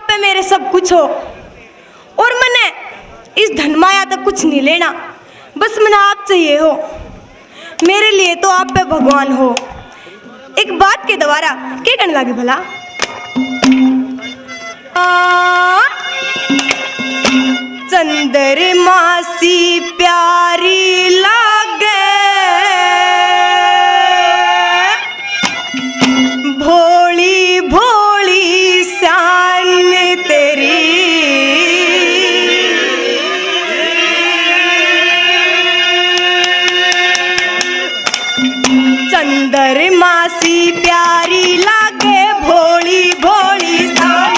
पे मेरे सब कुछ हो और मैंने इस धन माया तक कुछ नहीं लेना, बस मैंने आप चाहिए हो। मेरे लिए तो आप पे भगवान हो। एक बात के द्वारा क्या करने लगे भला? चंद्रमा सी प्यारी लागे, भोली भोली शान तेरी, चंद्रमा सी प्यारी लागे, भोली भोली शान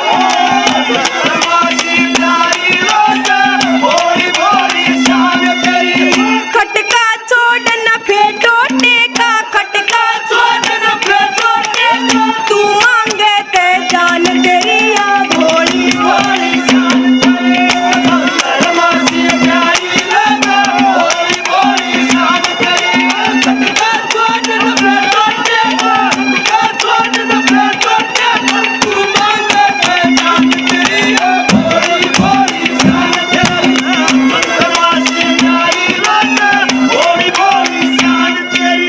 खटका छोड़ न फेंटो टेका, खटका छोड़ न फेंटो टेका, तू मांगे ते जान तेरी आ भोली भोली शान तेरी, चंद्रमा सी प्यारी लागे, भोली भोली शान तेरी, खटका छोड़ न फेंटो टेका, खटका छोड़ न फेंटो टेका, तू मांगे ते जान तेरी आ भोली भोली शान तेरी, चंद्रमा सी प्यारी लागे, भोली भोली शान तेरी।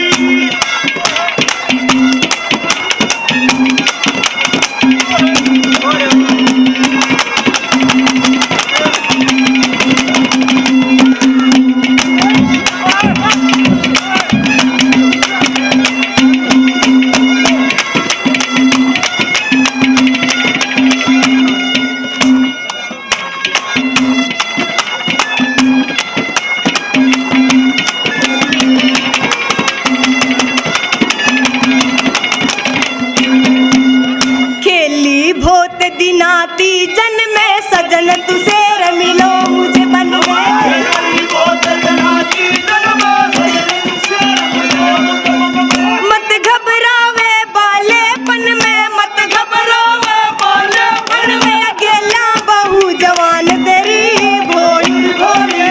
खेली बहुत दिनाती जन में सजन तुझे मिलो मुझे बन में, मत घबरावे बालेपन में, मत घबरावे बालेपन में, अकेला बहु जवान तेरी भोली भोली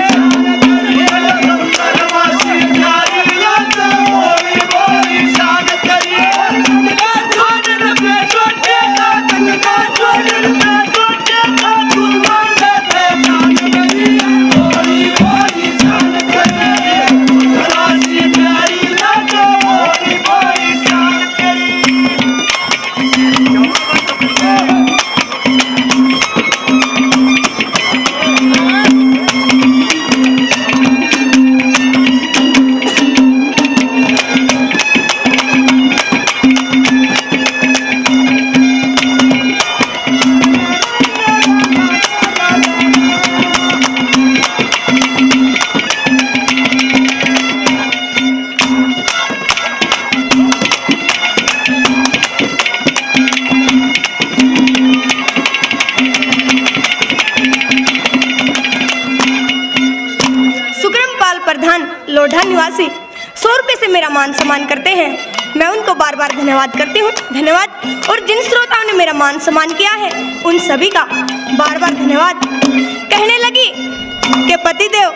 प्रधान लोढ़ा निवासी 100 रुपए से मेरा मान सम्मान करते हैं। मैं उनको बार बार धन्यवाद करती हूँ। धन्यवाद। और जिन श्रोताओं ने मेरा मान सम्मान किया है उन सभी का बार बार धन्यवाद। कहने लगी कि पतिदेव,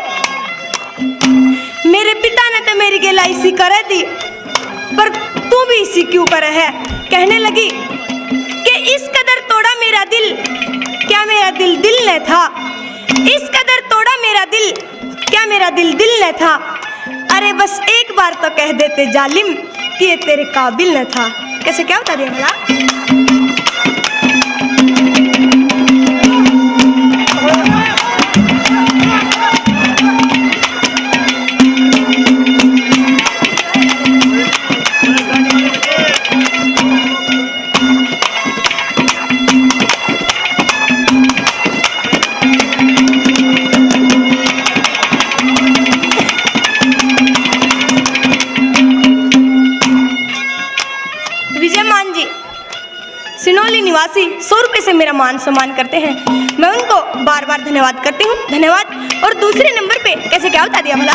मेरे पिता ने तो मेरी LIC करे दी, पर तू भी इसी क्यों करे है? कहने लगी कि इस कदर तोड़ा मेरा दिल, क्या मेरा दिल दिल न था? इस कदर तोड़ा मेरा दिल, क्या मेरा दिल दिल न था? अरे बस एक बार तो कह देते जालिम कि ये तेरे काबिल न था। कैसे क्या बता दिया भला? सिनोली निवासी 100 रुपए से मेरा मान सम्मान करते हैं। मैं उनको बार बार धन्यवाद करती हूँ। धन्यवाद। और दूसरे नंबर पे कैसे क्या बता दिया भला?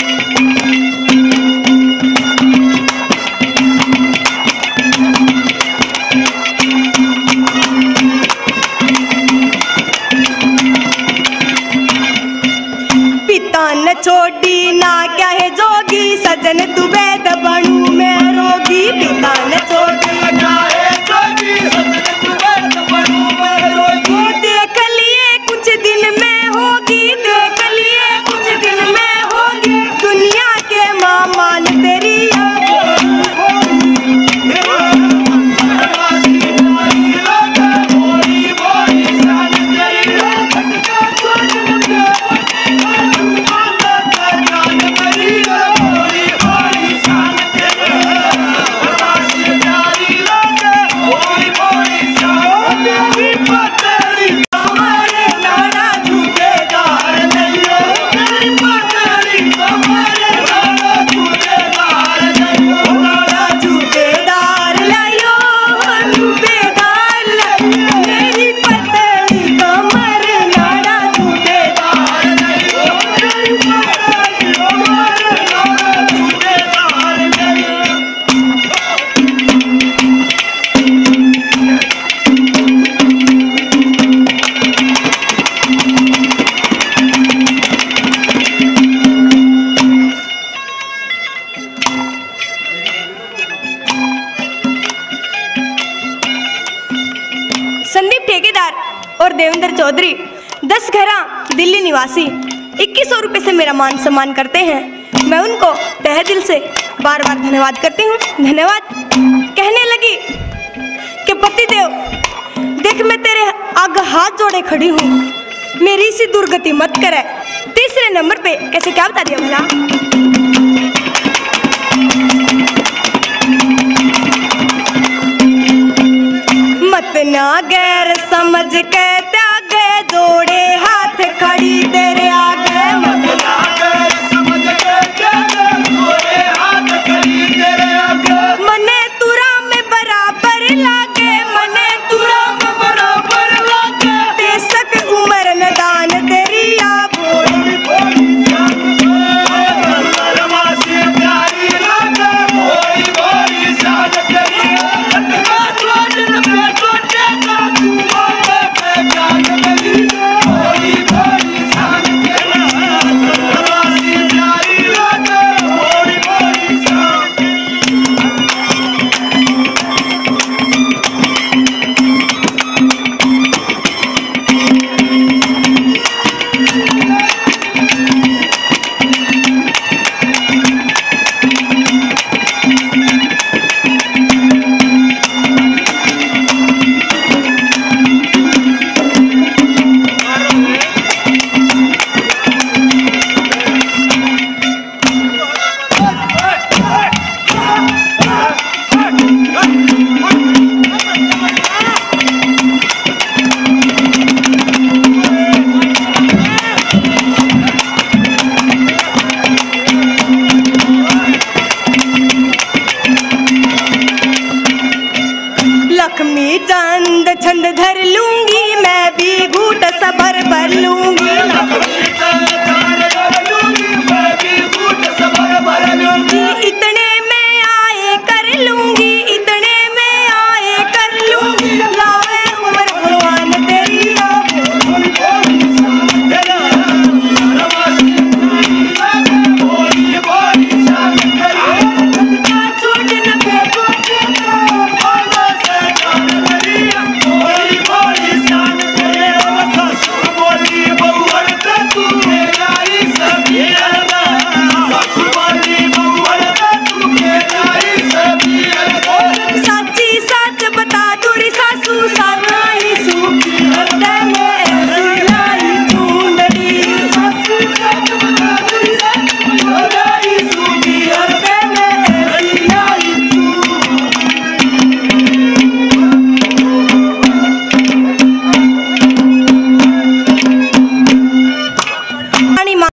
पिता न छोड़ी ना क्या है जोगी, सजन तू वैद बनू मैं रोगी। पिता न छोड़ी ना है जोगी, सजन तू वैद बनू मैं रोगी। संदीप ठेकेदार और देवेंद्र चौधरी 10 घरा दिल्ली निवासी 2100 रुपये से मेरा मान सम्मान करते हैं। मैं उनको तहे दिल से बार बार धन्यवाद करती हूँ। धन्यवाद। कहने लगी कि पतिदेव देख, मैं तेरे आगे हाथ जोड़े खड़ी हूँ, मेरी सी दुर्गति मत करे। तीसरे नंबर पे कैसे क्या बता दिया भला? मत ना गैर समझ के त्यागे, जोड़े हाथ खड़ी तेरे आगे। मत ना गैर समझ के त्यागे, जोड़े हाथ खड़ी तेरे आगे। मने तुरा में बराबर लागे, मने तुरा में बराबर लागे। बेशक उम्र नदान तेरी आ भोली भोली प्यारी लागे, भोली भोली शान तेरी। लक्ष्मी चंद छंद धर लूंगी, मैं भी घूट सबर भर लूंगी।